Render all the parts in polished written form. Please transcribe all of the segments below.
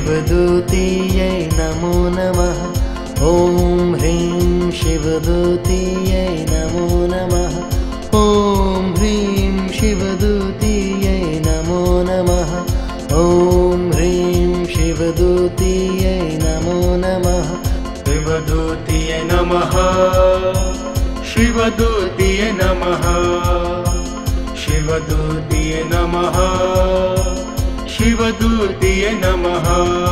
शिवदूतीयै नमो नमः। ॐ ह्रीं शिवदूतीयै नमो नमः। ॐ ह्रीं शिवदूतीयै नमो नमः। ॐ ह्रीं शिवदूतीयै नमो नमः। शिवदूतीयै नमः। शिवदूतीयै नमः। शिवदूतीयै नमः। शिवदूतीयै नमः।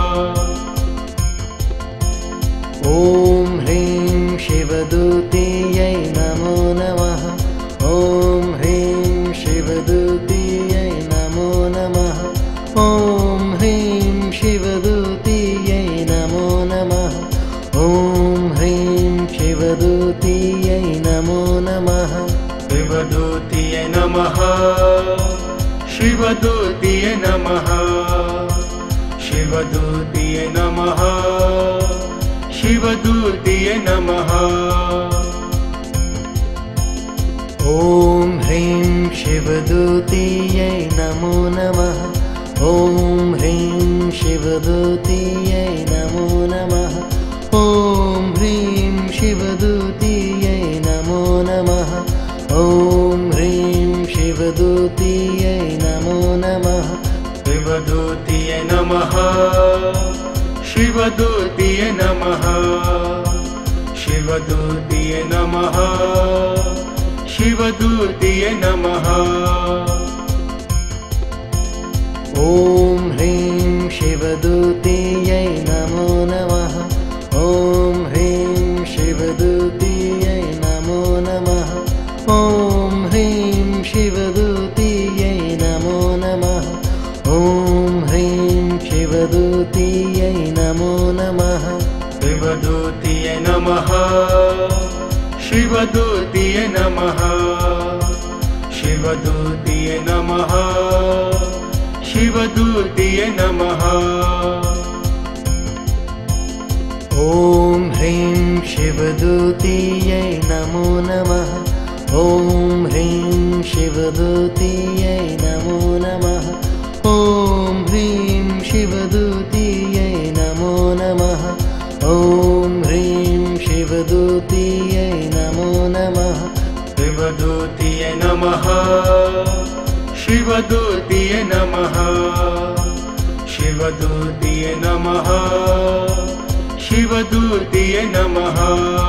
ॐ ह्रीं शिवदूतीयै नमो नमः। ॐ ह्रीं शिवदूतीयै नमो नमः। ॐ ह्रीं शिवदूतीयै नमो नमः। ॐ ह्रीं शिवदूतीयै नमो नमः। शिवदूतीयै नमः। शिवदूतीयै नमः। शिवदूतीयै नमः। शिवदूतीयै नमः। ॐ ह्रीं शिवदूतीयै नमो नमः। ॐ ह्रीं शिवदूतीयै नमो नमः। ॐ ह्रीं शिवदूतीयै नमो नमः। ॐ ह्रीं शिवदूतीयै नमो नमः। शिवदूतीयै नमः। शिवदूतीयै नमः। शिवदूतीयै नमः। शिवदूतीयै नमः। ॐ ह्रीं शिवदूतीयै नमो नमः। ॐ ह्रीं शिवदूतीयै नमो नमः। ॐ ह्रीं शिवदूतीयै नमो नमः। ॐ ह्रीं शिवदूतीयै नमो नमः। शिवदूतीयै नमः। शिवदूतीयै नमः। शिवदूतीयै नमः। शिवदूतीयै नमः। ॐ ह्रीं शिवदूतीयै नमो नमः। ॐ ह्रीं शिवदूतीयै नमो नमः। ॐ ह्रीं शिवदूतीयै नमो नमः। ॐ ह्रीं शिवदूतीयै नमो नमः। शिवदूतीयै नमः। शिवदूतीयै नमः। शिवदूतीयै नमः। शिवदूतीयै नमः।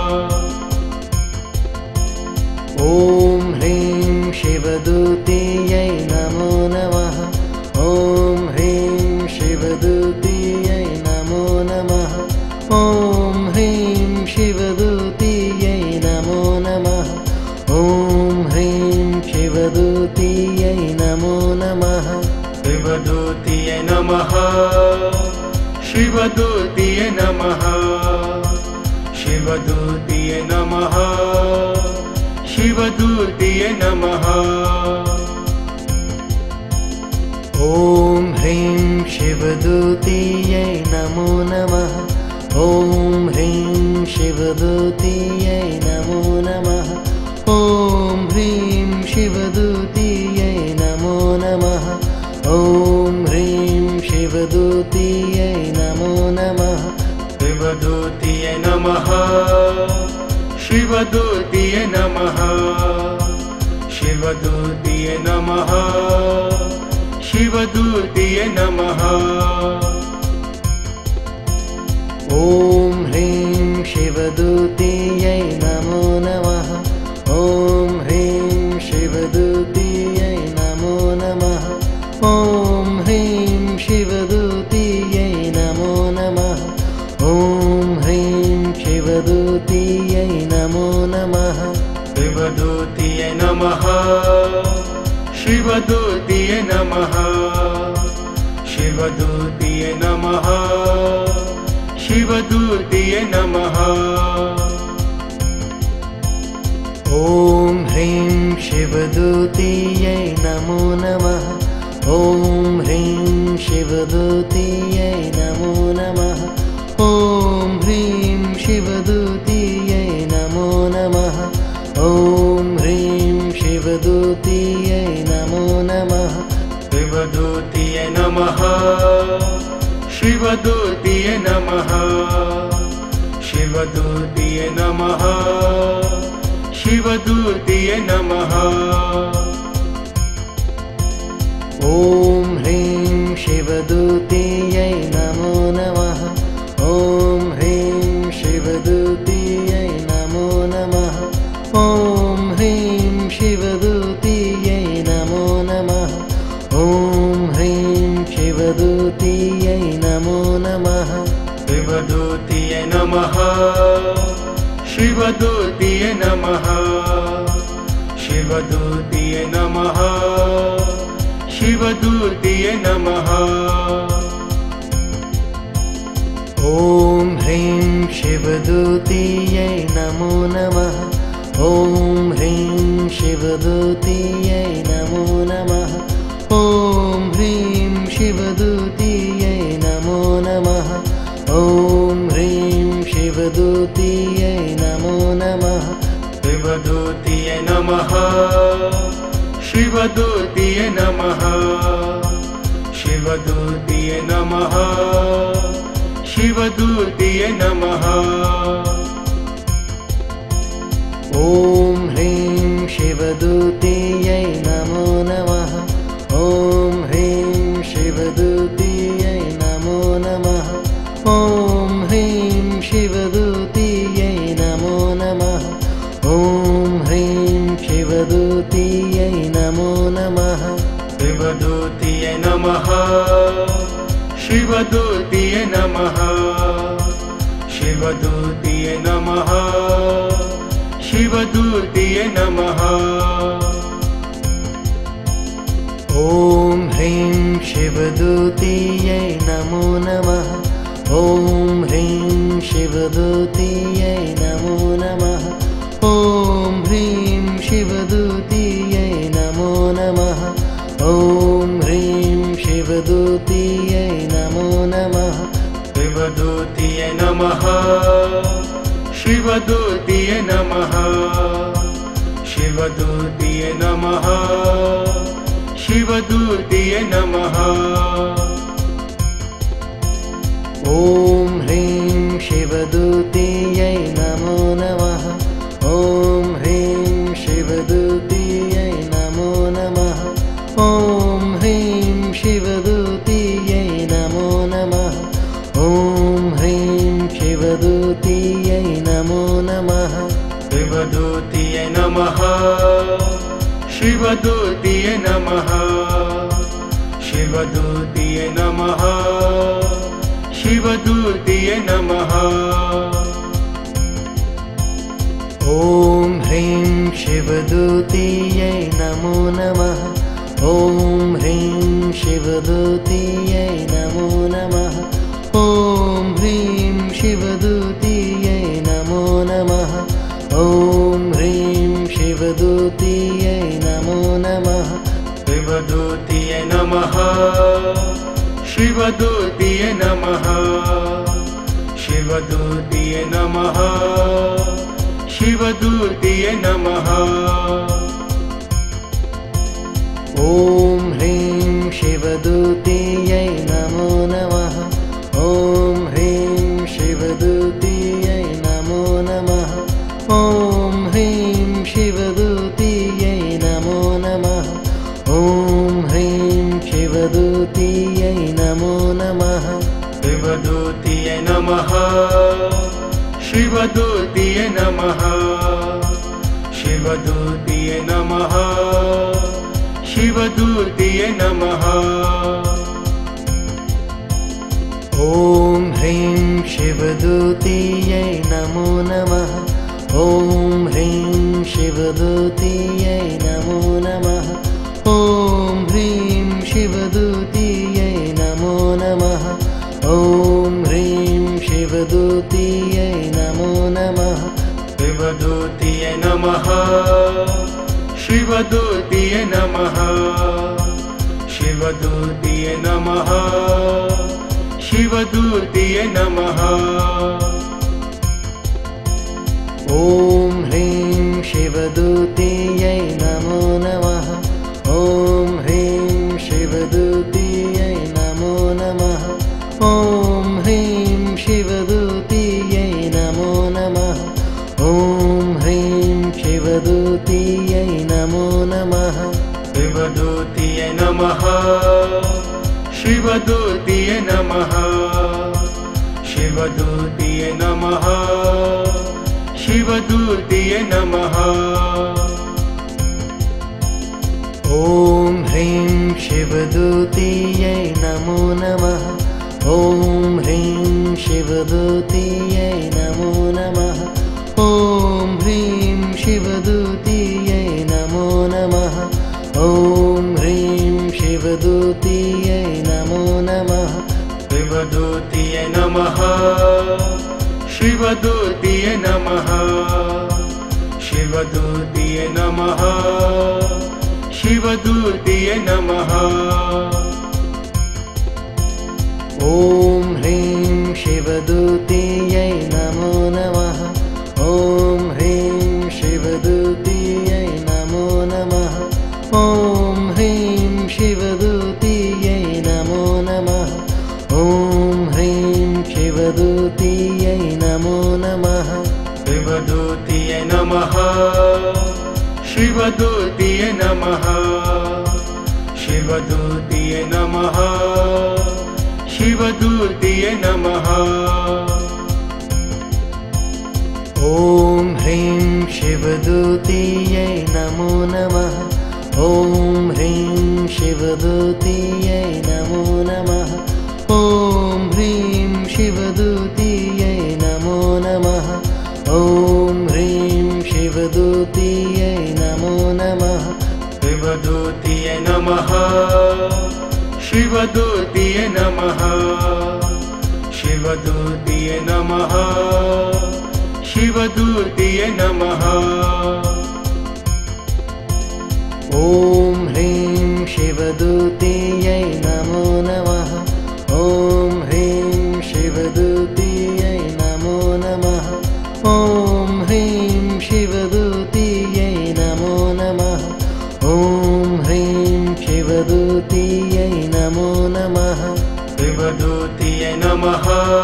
ॐ ह्रीं शिवदूतीयै नमो नमः। ॐ ह्रीं शिवदूतीयै नमो नमः। ॐ ह्रीं शिवदूतीयै नमो नमः। ॐ ह्रीं शिवदूतीयै नमो नमः। शिवदूतीयै नमः। शिवदूतीयै नमः। शिवदूतीयै नमः। शिवदूतीयै नमः। ॐ ह्रीं शिवदूतीयै नमो नमः। ॐ ह्रीं शिवदूतीयै नमो नमः। ॐ ह्रीं शिवदूतीयै नमो नमः। ॐ ह्रीं शिवदूतीयै नमो नमः। शिवदूतीयै नमः। शिवदूतीयै नमः। शिवदूतीयै नमः। शिवदूतीयै नमः। ॐ ह्रीं शिवदूतीयै नमो नमः। ॐ ह्रीं शिवदूतीयै नमो नमः। ॐ ह्रीं शिवदूतीयै नमो नमः। ॐ ह्रीं शिवदूतीयै नमो नमः। शिवदूतीयै नमः। शिवदूतीयै नमः। शिवदूतीयै नमः। शिवदूतीयै नमः। ॐ ह्रीं शिवदूतीयै नमो नमः। ॐ ह्रीं शिवदूतीयै नमो नमः। ॐ ह्रीं शिवदूतीयै नमो नमः। ॐ ह्रीं शिवदूतीयै नमो नमः। शिवदूतीयै नमः। शिव शिवदूतिये नमः शिवदूतिये नमः शिवदूतिये नमः ॐ ह्रीं शिवदूतियै नमो नमः ॐ ह्रीं शिवदूतियै नमो नमः ॐ ह्रीं शिवदूतियै नमो नमः ॐ ह्रीं शिवदूतियै नमो नमः शिवदूतिये नमः शिवदूतिये नमः शिवदूतिये नमः शिवदूतिये नमः ॐ ह्रीं शिवदूतियै नमो नमः ॐ ह्रीं शिवदूतियै नमो नमः ॐ ह्रीं शिवदूतियै नमो नमः ॐ ह्रीं शिवदूतियै नमो नमः शिवदूतिये नमः शिवदूतिये नमः शिवदूतिये नमः शिवदूतिये नमः ॐ ह्रीं शिवदूतियै नमो नमः ॐ ह्रीं शिवदूतियै नमो नमः ॐ ह्रीं शिवदूतियै नमो नमः ॐ ह्रीं शिवदूतियै नमो नमः शिवदूतिये नमः शिवदूतिये नमः शिवदूतिये नमः शिवदूतिये नमः ॐ ह्रीं शिवदूतियै नमो नमः ॐ ह्रीं शिवदूतियै नमो नमः ॐ ह्रीं शिवदूतियै नमो नमः ॐ ह्रीं शिवदूतियै नमो नमः शिवदूतिये नमः शिवदूतिये नमः शिवदूतिये नमः शिवदूतिये नमः ॐ ह्रीं शिवदूतियै नमो नमः ॐ ह्रीं शिवदूतियै नमो नमः ॐ ह्रीं शिवदूतियै नमो नमः ॐ ह्रीं शिवदूतियै नमो नमः शिवदूतिये नमः शिवदूतिये नमः शिवदूतिये नमः शिवदूतिये नमः ॐ ह्रीं शिवदूतियै नमो नमः ॐ ह्रीं शिवदूतियै नमो नमः ॐ ह्रीं शिवदूतियै नमो नमः ॐ ह्रीं शिवदूतियै नमो नमः शिवदूतिये नमः शिवदूतिये नमः शिवदूतिये नमः शिवदूतिये नमः ॐ ह्रीं शिवदूतियै नमो नमः ॐ ह्रीं शिवदूतियै नमो नमः ॐ ह्रीं शिवदूतियै नमो नमः ॐ ह्रीं शिवदूतियै नमो नमः शिवदूतिये नमः शिवदूतिये नमः शिवदूतिये नमः शिवदूतिये नमः ॐ ह्रीं शिवदूतियै नमो नमः ॐ ह्रीं शिवदूतियै नमो नमः ॐ ह्रीं शिवदूतियै नमो नमः ॐ ह्रीं शिवदूतियै नमो नमः शिवदूतिये नमः शिवदूतिये नमः शिवदूतिये नमः शिवदूतिये नमः ॐ ह्रीं शिवदूतियै नमो नमः ॐ ह्रीं शिवदूतियै नमो नमः ॐ शिवदूतीयै नमो नमः शिवदूतीयै नमः शिवदूतीयै नमः शिवदूतीयै नमः शिवदूतीयै नमः ॐ ह्रीं शिवदूतीयै नमो नमः ॐ ह्रीं शिवदूतीयै नमो नमः ॐ ह्रीं शिवदूतीयै नमो नमः ॐ ह्रीं शिवदूतीयै नमो नमः शिवदूतीयै नमः शिवदूतीयै नमः शिवदूतीयै नमः शिवदूतीयै नमः ॐ ह्रीं शिवदूतीयै नमो नमः ॐ ह्रीं शिवदूतीयै नमो नमः ॐ ह्रीं शिवदूतीयै नमो नमः ॐ ह्रीं शिवदूतीयै नमो नमः शिवदूतीयै नमः शिवदूतीयै नमः शिवदूतीयै नमः शिवदूतीयै नमः ॐ ह्रीं शिवदूतीयै नमो नमः ॐ ह्रीं शिवदूतीयै नमो नमः ॐ ह्रीं शिवदूतीयै नमो नमः ॐ ह्रीं शिवदूतीयै नमो नमः शिवदूतीयै नमः शिवदूतीयै नमः शिवदूतीयै नमः शिवदूतीयै नमः ॐ ह्रीं शिवदूतीयै नमो नमः ॐ ह्रीं शिवदूतीयै नमो नमः ॐ ह्रीं शिवदूतीयै नमो नमः ॐ ह्रीं शिवदूतीयै नमो नमः शिवदूतीयै नमः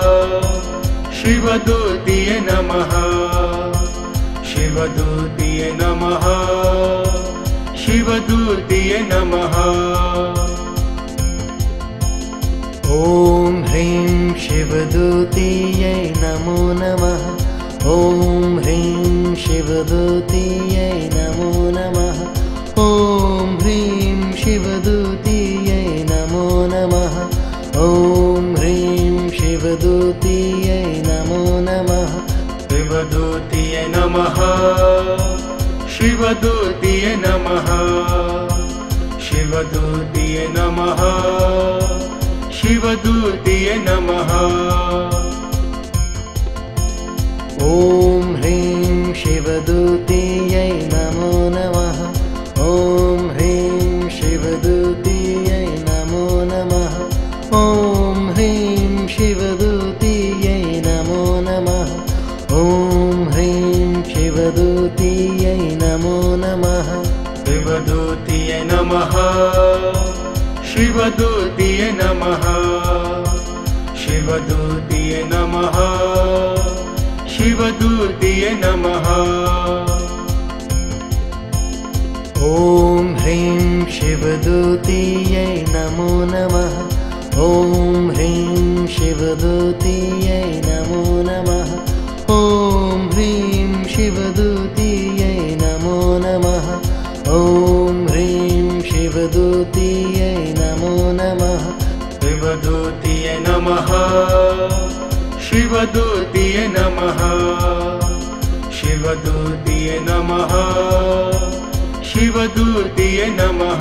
शिवदूतीयै नमः शिवदूतीयै नमः शिवदूतीयै नमः ॐ ह्रीं शिवदूतीयै नमो नमः ॐ ह्रीं शिवदूतीयै नमो नमः ॐ ह्रीं शिवदूतीयै नमो नमः ॐ ह्रीं शिवदूतीयै नमो नमः शिवदूतीयै नमः शिवदूतीयै नमः शिवदूतीयै नमः शिवदूतीयै नमः ॐ ह्रीं शिवदूतीयै नमो नमः ॐ ह्रीं शिवदूतीयै नमो नमः ॐ ह्रीं शिवदूतीयै नमो नमः ॐ ह्रीं शिवदूतीयै नमो नमः शिवदूतीयै नमः शिवदूतीयै नमः शिवदूतीयै नमः शिवदूतीयै नमः ॐ ह्रीं शिवदूतीयै नमो नमः ॐ ह्रीं शिवदूतीयै नमो नमः ॐ ह्रीं शिवदूतीयै नमो नमः ॐ ह्रीं शिवदूतीयै नमो नमः शिवदूतीयै नमः शिवदूतीयै नमः शिवदूतीयै नमः शिवदूतीयै नमः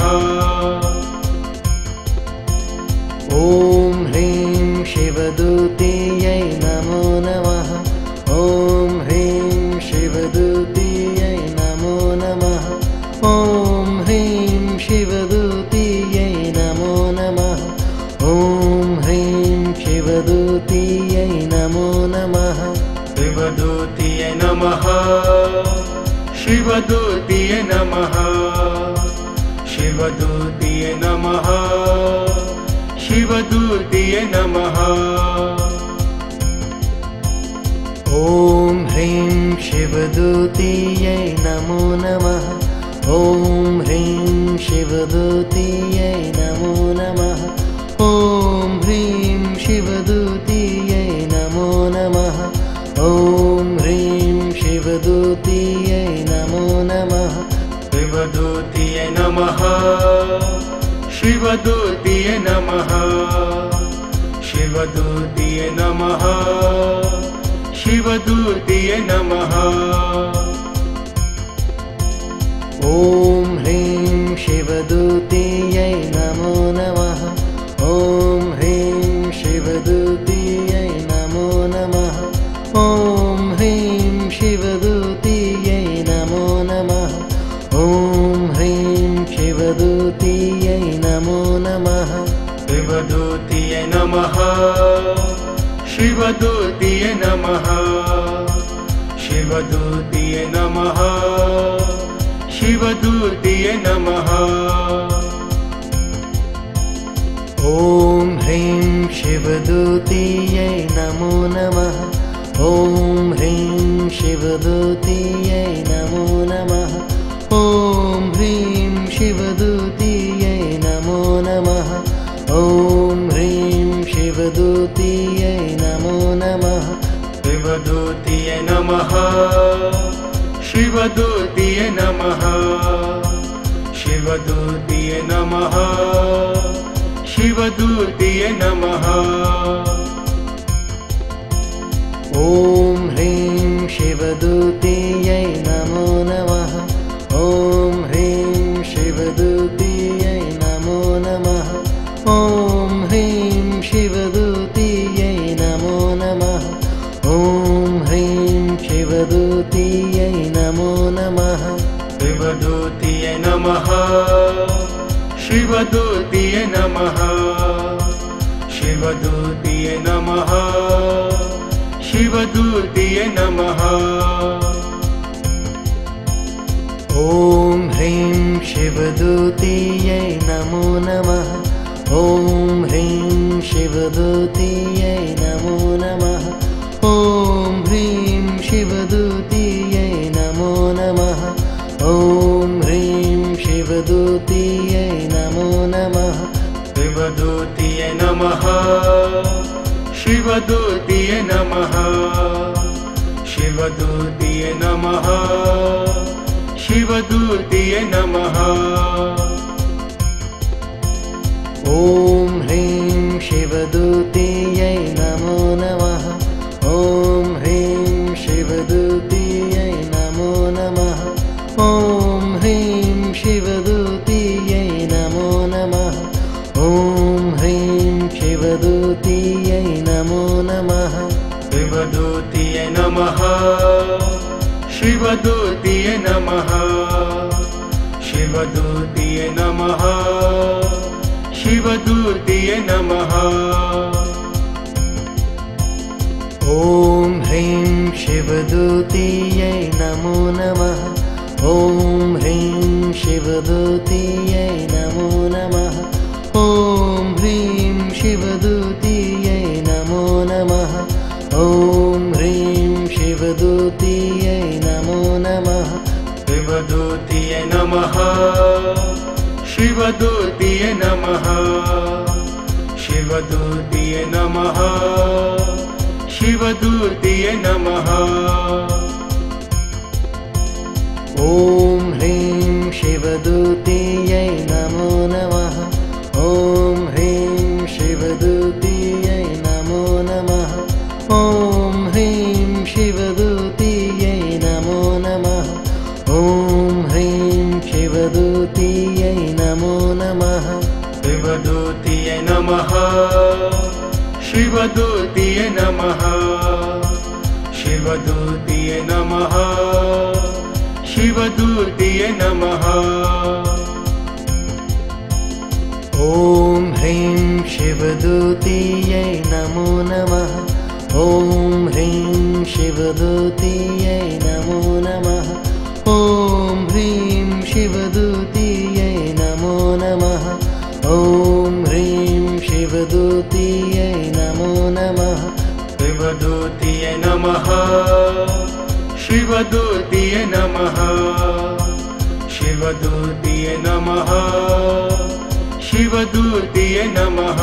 ॐ ह्रीं शिवदूतीयै नमो नमः ॐ ह्रीं शिवदूतीयै नमो नमः ॐ ह्रीं शिवदूतीयै नमो नमः ॐ ह्रीं शिवदूतीयै नमो नमः शिवदूतीयै नमः शिवदूतीयै नमः शिवदूतीयै नमः शिवदूतीयै नमः ॐ ह्रीं शिवदूतीयै नमो शिवदूतिये नमः शिवदूतिये नमः शिवदूतिये नमः ॐ ह्रीं शिवदूतियै नमो नमः ॐ ह्रीं शिवदूतियै नमो नमः ॐ ह्रीं शिवदूतियै नमो नमः ॐ ह्रीं शिवदूतियै नमो नमः शिवदूतिये नमः शिवदूतिये नमः शिवदूतिये नमः शिवदूतिये नमः ॐ ह्रीं शिवदूतियै नमो नमः ॐ ह्रीं शिवदूतियै नमो नमः ॐ ह्रीं शिवदूतियै नमो नमः ॐ ह्रीं शिवदूतियै नमो नमः शिवदूतिये नमः शिवदूतिये नमः शिवदूतिये नमः शिवदूतिये नमः ॐ ह्रीं शिवदूतियै नमो नमः ॐ ह्रीं शिवदूतियै नमो नमः ॐ ह्रीं शिवदूतियै नमो नमः ॐ ह्रीं शिवदूतियै नमो नमः शिवदूतिये नमः शिवदूतिये नमः शिवदूतिये नमः शिवदूतिये नमः ॐ ह्रीं शिवदूतियै नमो नमः ॐ ह्रीं शिवदूतियै नमो नमः ॐ ह्रीं शिवदूतियै नमो नमः ॐ ह्रीं शिवदूतियै नमो नमः शिवदूतिये नमः शिवदूतिये नमः शिवदूतिये नमः शिवदूतिये नमः ॐ ह्रीं शिवदूतियै नमो नमः ॐ ह्रीं शिवदूतियै नमो नमः ॐ ह्रीं शिवदूतियै नमो नमः ॐ ह्रीं शिवदूतियै नमो नमः शिवदूतिये नमः शिवदूतिये नमः शिवदूतिये नमः शिवदूतिये नमः ॐ ह्रीं शिवदूतियै नमो नमः ॐ ह्रीं शिवदूतियै नमो नमः ॐ ह्रीं शिवदूतियै नमो नमः ॐ ह्रीं शिवदूतियै नमो नमः शिवदूतिये नमः शिवदूतिये नमः शिवदूतिये नमः शिवदूतिये नमः ॐ ह्रीं शिवदूतियै नमो नमः ॐ ह्रीं शिवदूतियै नमो नमः ॐ ह्रीं शिवदूतियै नमो नमः ॐ ह्रीं शिवदूतियै नमो नमः शिवदूतिये नमः शिवदूतिये नमः शिवदूतिये नमः शिवदूतिये नमः ॐ ह्रीं शिवदूतियै नमो नमः ॐ ह्रीं शिवदूतियै नमो नमः ॐ ह्रीं शिवदूतियै नमो नमः ॐ ह्रीं शिवदूतियै नमो नमः शिवदूतिये नमः शिवदूतिये नमः शिवदूतिये नमः शिवदूतिये नमः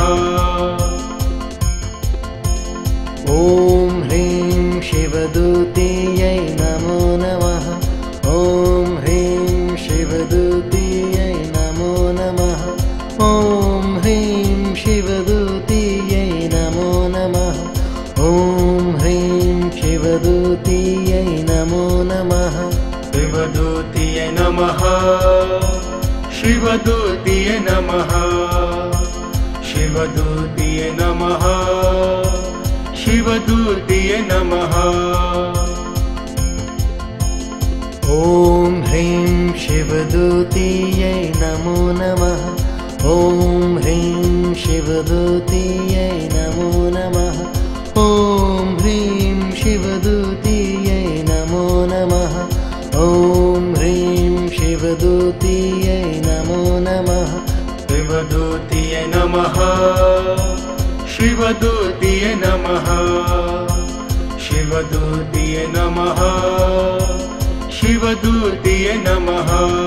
ॐ ह्रीं शिवदूतियै नमो नमः ॐ ह्रीं शिवदूतियै नमो नमः ॐ नमः शिवदूतिये नमः शिवदूतिये नमः शिवदूतिये नमः ॐ ह्रीं शिवदूतियै नमो नमः ॐ ह्रीं शिवदूतियै नमो नमः ॐ ह्रीं शिवदूतियै नमो नमः ॐ ह्रीं शिवदूतियै नमो नमः शिवदूतिये नमः शिवदूतिये नमः शिवदूतिये नमः शिवदूतिये नमः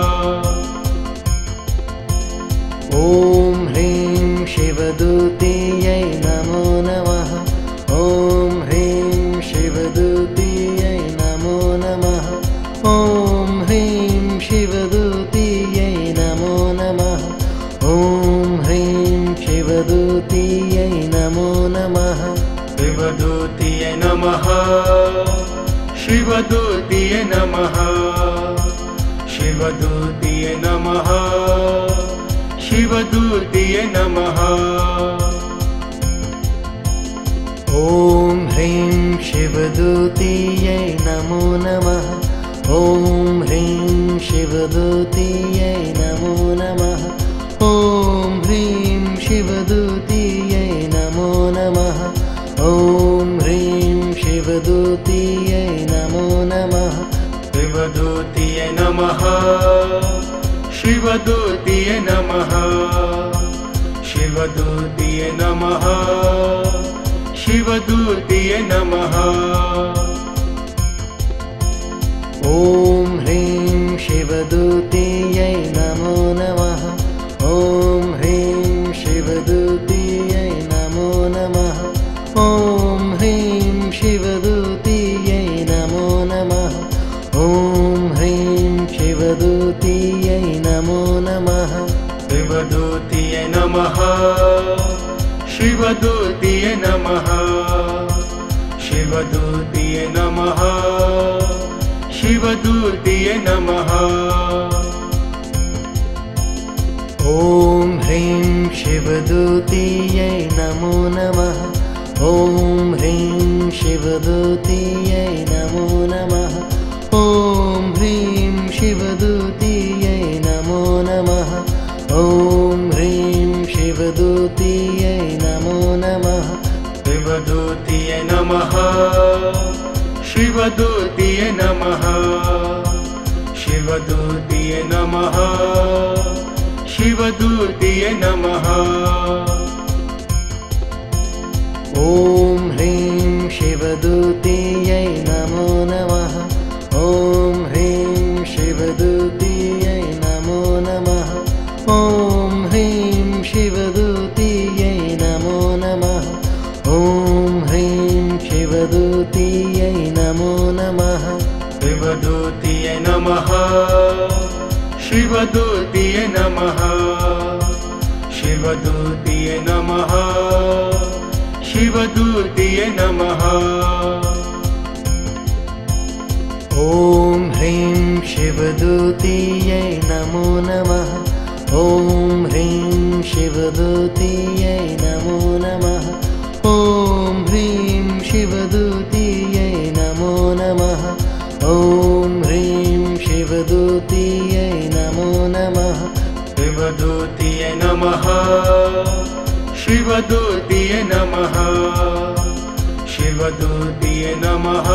ॐ ह्रीं शिवदूतियै नमो नमः ॐ ह्रीं शिवदूतियै नमो नमः ॐ ह्रीं शिवदूतियै नमो नमः ॐ ह्रीं शिवदूतियै नमो नमः शिवदूतिये नमः शिवदूतिये नमः शिवदूतिये नमः शिवदूतिये नमः ॐ ह्रीं शिवदूतियै नमो नमः ॐ ह्रीं शिवदूतियै नमो नमः ॐ ह्रीं शिवदूतियै नमो नमः ॐ ह्रीं शिवदूतियै नमो नमः शिवदूतिये नमः शिवदूतिये नमः शिवदूतिये नमः शिवदूतिये नमः ॐ ह्रीं शिवदूतियै नमो नमः ॐ ह्रीं शिवदूतियै नमो नमः ॐ ह्रीं शिवदूतियै नमो नमः ॐ ह्रीं शिवदूतियै नमो नमः शिवदूतिये नमः शिवदूतिये नमः शिवदूतिये नमः शिवदूतिये नमः ॐ ह्रीं शिवदूतियै नमो नमः ॐ ह्रीं शिवदूतियै नमो नमः ॐ ह्रीं शिवदूतियै नमो नमः ॐ ह्रीं शिवदूतियै नमो नमः शिवदूतिये नमः शिवदूतिये नमः शिवदूतिये नमः शिवदूतिये नमः ॐ ह्रीं शिवदूतियै नमो नमः ॐ ह्रीं शिवदूतियै नमो नमः ॐ ह्रीं शिवदूतियै नमो नमः ॐ ह्रीं शिवदूतियै नमो नमः शिवदूतिये नमः शिवदूतिये नमः शिवदूतिये नमः शिवदूतिये नमः ॐ ह्रीं शिवदूतियै नमो नमः ॐ ह्रीं शिवदूतियै नमो नमः ॐ ह्रीं शिवदूतियै नमो नमः ॐ ह्रीं शिवदूतियै नमो नमः शिवदूतिये नमः शिवदूतिये नमः शिवदूतिये नमः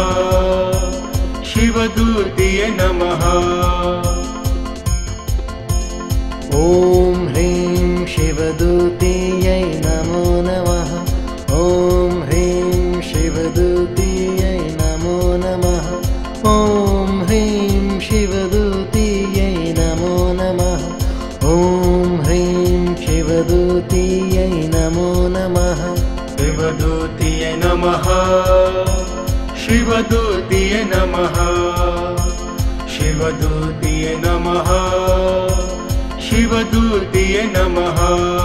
शिवदूतिये नमः ॐ ह्रीं शिवदूतियै नमो नमः ॐ ह्रीं शिवदूतियै नमो नमः ॐ ह्रीं शिवदूतियै नमो नमः ॐ ह्रीं शिवदूतियै नमो नमः शिवदूतिये नमः शिवदूतिये नमः शिवदूतिये नमः शिवदूतिये नमः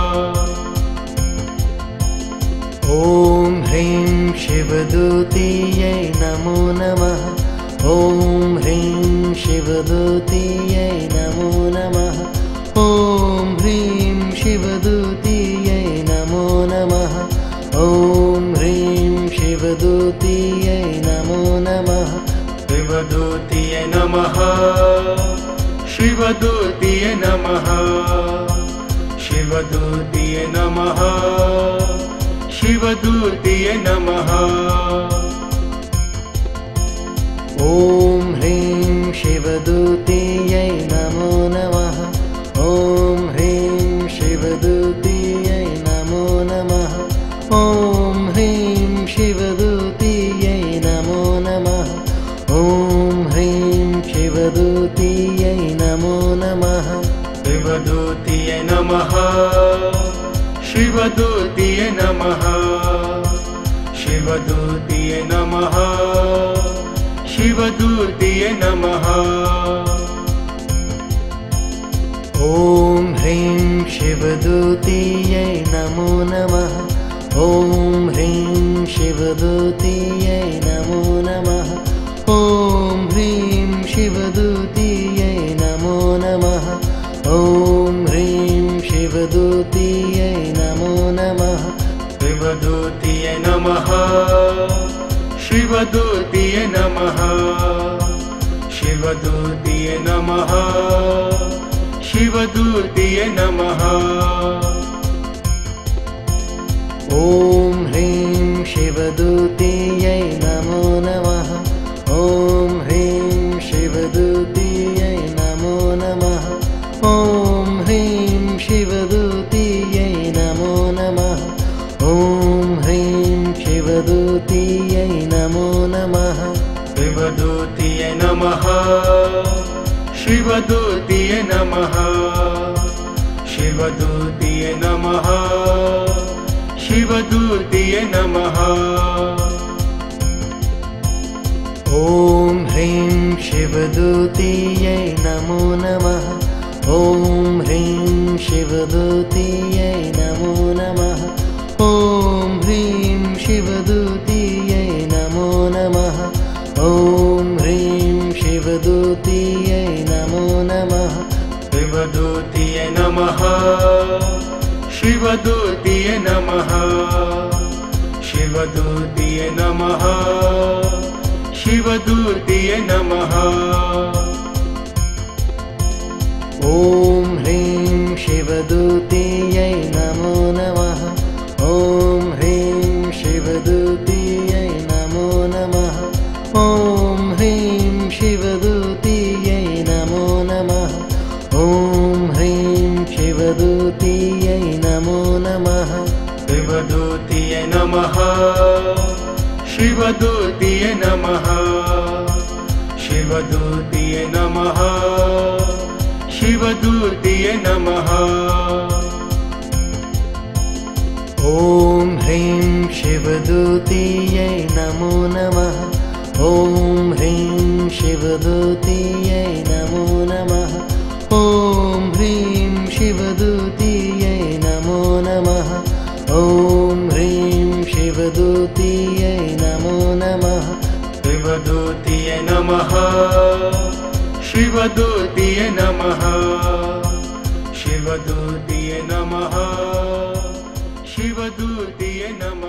ॐ ह्रीं शिवदूतियै नमो नमः ॐ ह्रीं शिवदूतीयै नमो नमः। ॐ ह्रीं शिवदूतीयै नमो नमः। ॐ ह्रीं शिवदूतीयै नमो नमः। शिवदूतीयै नमः। शिवदूतीयै नमः। शिवदूतीयै नमः। शिवदूतीयै नमः। ॐ ह्रीं शिवदूतीयै नमो नमः। ॐ ह्रीं शिवदूतीयै नमो नमः। ॐ ह्रीं शिवदूतीयै नमो नमः। ॐ ह्रीं शिवदूतीयै नमो नमः। शिवदूतीयै नमः। शिवदूतीयै नमः। शिवदूतीयै नमः। शिवदूतीयै नमः। ॐ ह्रीं शिवदूतीयै नमो नमः। ॐ ह्रीं शिवदूतीयै नमो नमः। ॐ ह्रीं शिवदूतीयै नमो नमः। ॐ ह्रीं शिवदूतीयै नमो नमः। शिवदूतीयै नमः। शिवदूतीयै नमः। शिवदूतीयै नमः। शिवदूतीयै नमः। ॐ ह्रीं शिवदूतीयै नमो नमः। ॐ ह्रीं शिवदूतीयै नमो नमः। ॐ ह्रीं शिवदूतीयै नमो नमः। ॐ ह्रीं शिवदूतीयै नमो नमः। शिवदूतीयै नमः। शिवदूतीयै नमः। शिवदूतीयै नमः। शिवदूतीयै नमः। ॐ ह्रीं शिवदूतीयै नमो नमः। ॐ ह्रीं शिवदूतीयै नमो नमः। ॐ ह्रीं शिवदूतीयै नमो नमः। ॐ ह्रीं शिवदूतीयै नमो नमः। शिवदूतीयै नमः। शिवदूतीयै नमः। शिवदूतीयै नमः। शिवदूतीयै नमः। ॐ ह्रीं शिवदूतीयै नमो नमः। ॐ ह्रीं शिवदूतीयै नमो नमः। ॐ ह्रीं शिवदूतीयै नमो नमः। ॐ ह्रीं शिवदूतीयै नमो नमः। शिवदूतीयै नमः। शिवदूतीयै नमः। शिवदूतीयै नमः। शिवदूतीयै नमः। ॐ ह्रीं शिवदूतीयै नमो नमः। ॐ ह्रीं शिवदूतीयै नमो नमः। ॐ ह्रीं शिवदूतीयै नमो नमः। ॐ ह्रीं शिवदूतीयै नमो नमः। शिवदूतीयै नमः। शिवदूतीयै नमः। शिवदूतीयै नमः। शिवदूतीयै नमः।